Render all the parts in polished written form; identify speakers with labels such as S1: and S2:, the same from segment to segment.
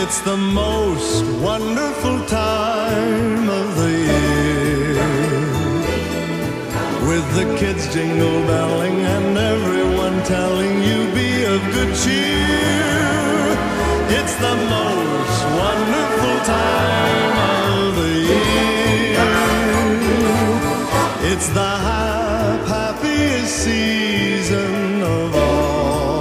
S1: It's the most wonderful time of the year, with the kids jingle belling and everyone telling you be of good cheer. It's the most wonderful time of the year. It's the happiest season of all,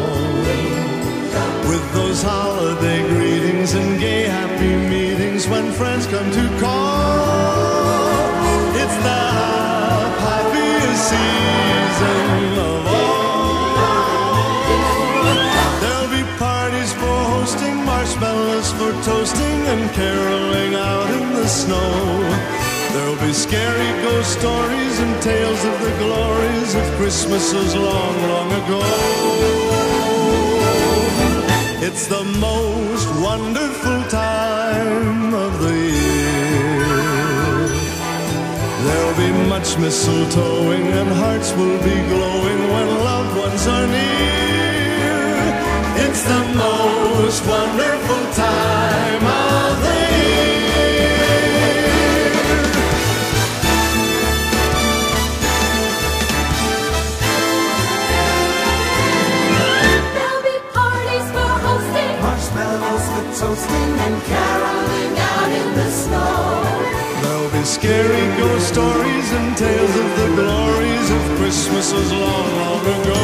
S1: with those holiday greetings and gay happy meetings when friends come to call. It's the happiest season of all. There'll be parties for hosting, marshmallows for toasting, and caroling out in the snow. There'll be scary ghost stories and tales of the glories of Christmases long, long ago. It's the most wonderful time of the year. There'll be much mistletoeing and hearts will be glowing when loved ones are near. It's the most wonderful time of the year.
S2: Toasting and caroling out in the snow.
S1: There'll be scary ghost stories and tales of the glories of Christmases long, long ago.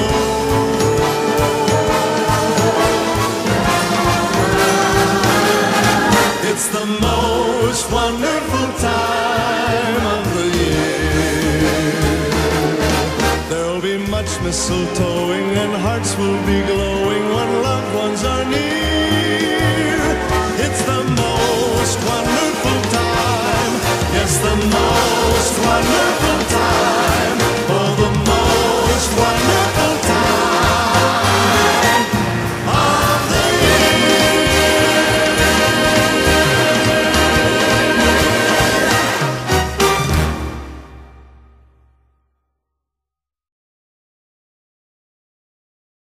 S1: It's the most wonderful time of the year. There'll be much mistletoeing and hearts will be glowing when loved ones are near. It's the most wonderful time, yes, the most wonderful